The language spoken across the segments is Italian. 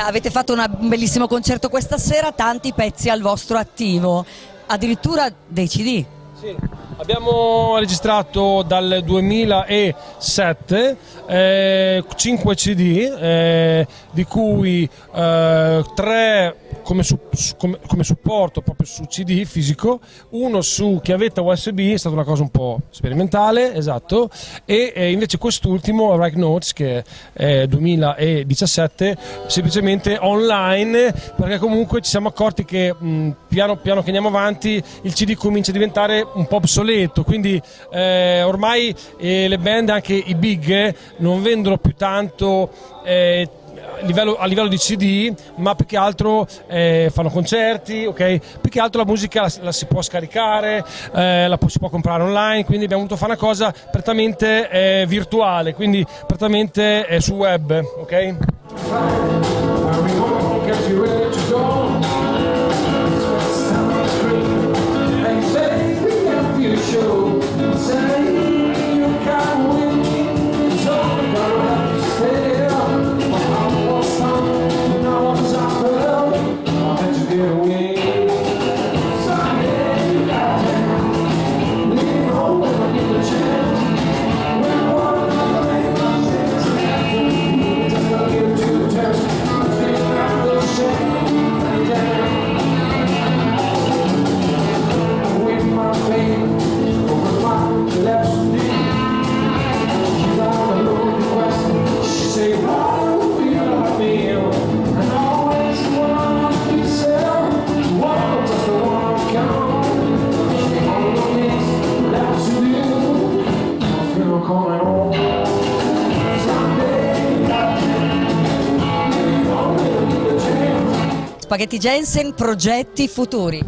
avete fatto un bellissimo concerto questa sera, tanti pezzi al vostro attivo, addirittura dei CD. Sì, abbiamo registrato dal 2007 5 CD, di cui 3 come supporto proprio su CD fisico, uno su chiavetta USB, è stata una cosa un po' sperimentale, esatto, e invece quest'ultimo, Write Notes, che è 2017, semplicemente online, perché comunque ci siamo accorti che piano piano che andiamo avanti il CD comincia a diventare un po' obsoleto, quindi ormai le band, anche i big, non vendono più tanto a livello di CD, ma più che altro fanno concerti, ok? Più che altro la musica la si può scaricare, si può comprare online, quindi abbiamo voluto fare una cosa prettamente virtuale, quindi prettamente su web, ok? Spaghetti Jensen, progetti futuri?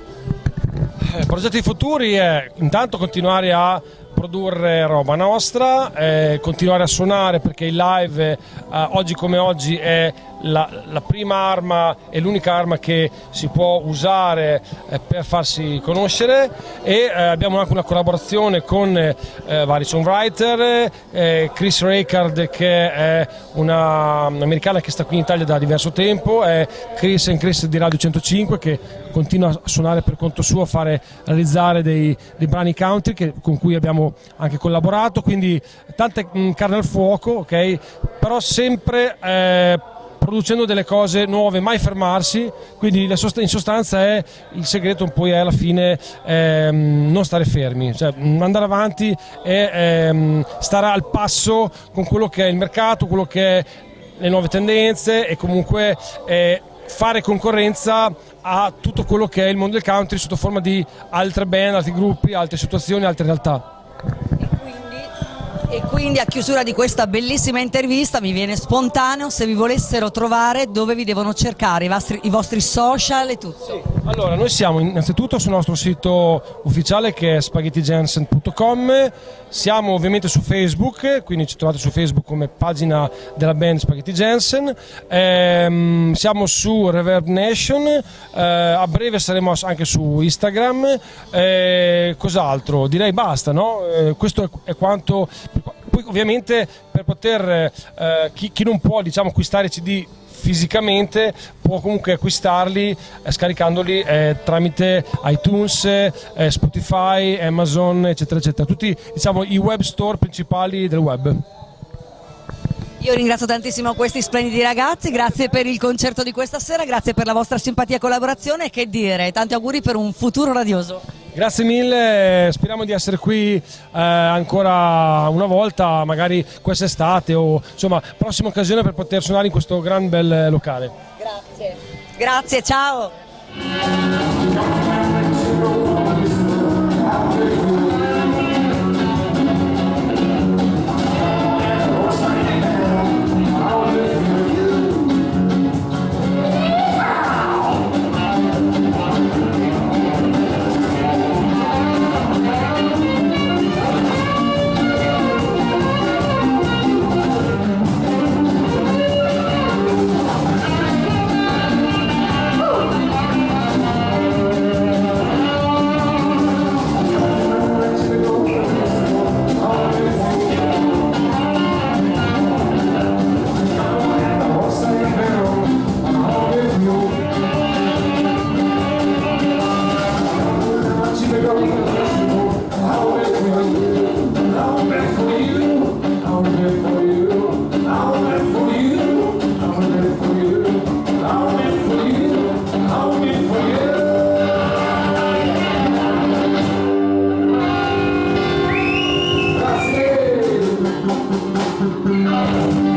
Progetti futuri è intanto continuare a produrre roba nostra, continuare a suonare, perché il live oggi come oggi è la prima arma e l'unica arma che si può usare per farsi conoscere, e abbiamo anche una collaborazione con vari songwriter, Chris Raycard, che è un'americana che sta qui in Italia da diverso tempo, è Chris di Radio 105, che continua a suonare per conto suo, a realizzare dei brani country con cui abbiamo anche collaborato, quindi tante carne al fuoco, ok? Però sempre producendo delle cose nuove, mai fermarsi, quindi in sostanza il segreto poi è alla fine non stare fermi, cioè andare avanti e stare al passo con quello che è il mercato, quello che è le nuove tendenze, e comunque fare concorrenza a tutto quello che è il mondo del country sotto forma di altre band, altri gruppi, altre situazioni, altre realtà. E quindi a chiusura di questa bellissima intervista mi viene spontaneo, se vi volessero trovare, dove vi devono cercare, i vostri social e tutto? Sì. Allora, noi siamo innanzitutto sul nostro sito ufficiale, che è spaghettijensen.com, siamo ovviamente su Facebook, quindi ci trovate su Facebook come pagina della band Spaghetti Jensen, siamo su Reverb Nation, a breve saremo anche su Instagram, cos'altro? Direi basta, no? Questo è quanto. Poi ovviamente per poter chi non può, diciamo, acquistare CD fisicamente può comunque acquistarli scaricandoli tramite iTunes, Spotify, Amazon, eccetera eccetera, tutti, diciamo, i web store principali del web. Io ringrazio tantissimo questi splendidi ragazzi, grazie per il concerto di questa sera, grazie per la vostra simpatia e collaborazione, e che dire, tanti auguri per un futuro radioso. Grazie mille, speriamo di essere qui ancora una volta, magari quest'estate o insomma prossima occasione per poter suonare in questo gran bel locale. Grazie. Grazie, ciao. Ciao.